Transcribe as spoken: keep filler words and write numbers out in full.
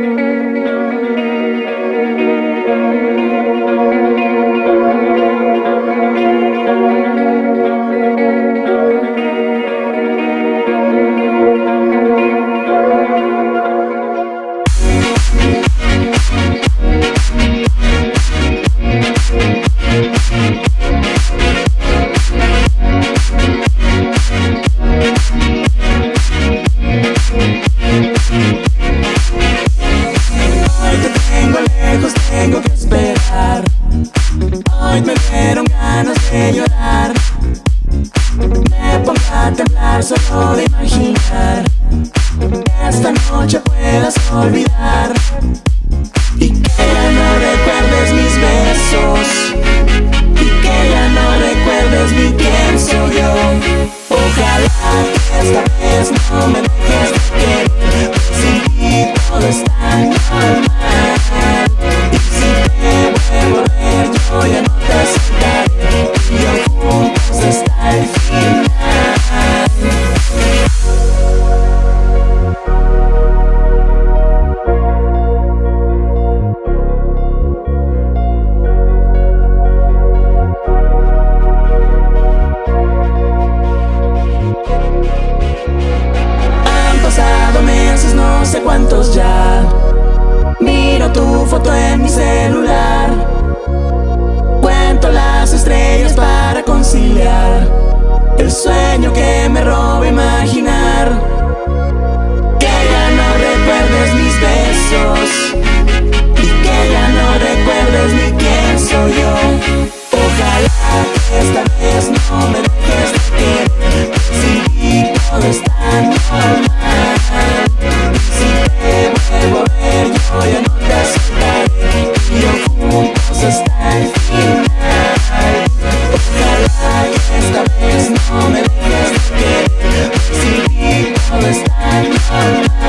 Solo de imaginar que esta noche puedas olvidar y que ya no recuerdes mis besos y que ya no recuerdes ni quién soy yo. Ojalá que esta vez no me dejes de querer, sin ti todo está normal. Y si te vuelvo a ver yo ya no te aceptaré, y yo juntos hasta el final. No sé cuántos ya. Miro tu foto en mi celular, cuento las estrellas para conciliar el sueño que me roba imaginar que ya no recuerdes mis besos y que ya no recuerdes ni quién soy yo. Ojalá que esta vez no me dejes de querer, sin ti todo está normal. Yo ya no te aceptaré, y yo juntos hasta el final. Ojalá que esta vez no me dejes de querer, sin ti todo está normal.